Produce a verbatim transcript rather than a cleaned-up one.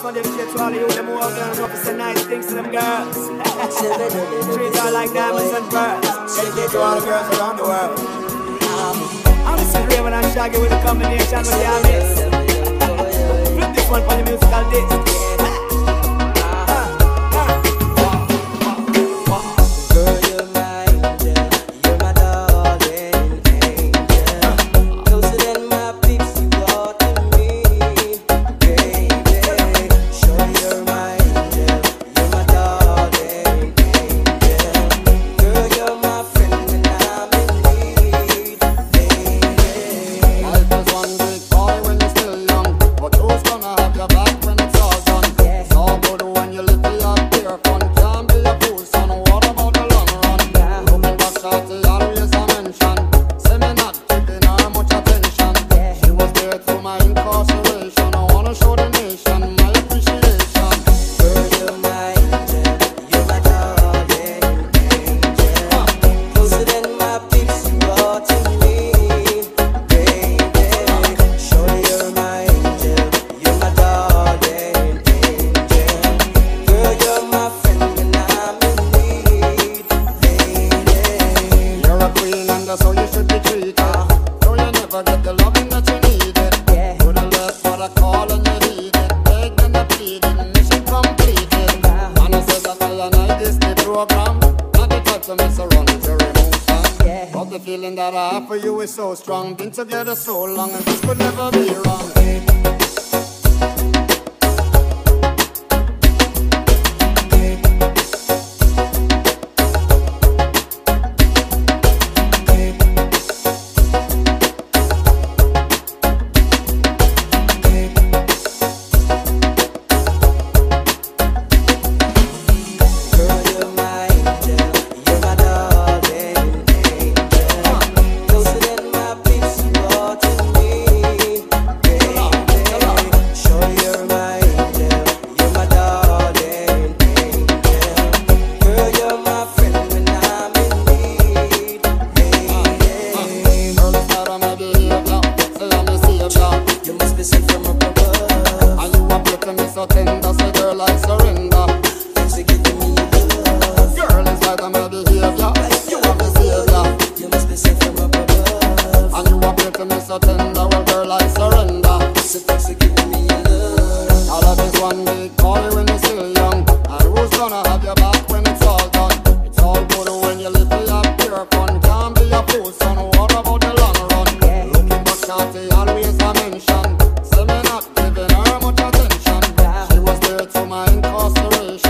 one dedicated to all of you, them who out there and know to say nice things to them girls. Treat her like diamonds and pearls. Dedicate to all the girls around the world. I'm the same Raven and Shaggy with a combination with the armies. Flip this one for the musical disc. So strong, been together so long, and this could never be wrong. Always a mention. She was there to my incarceration.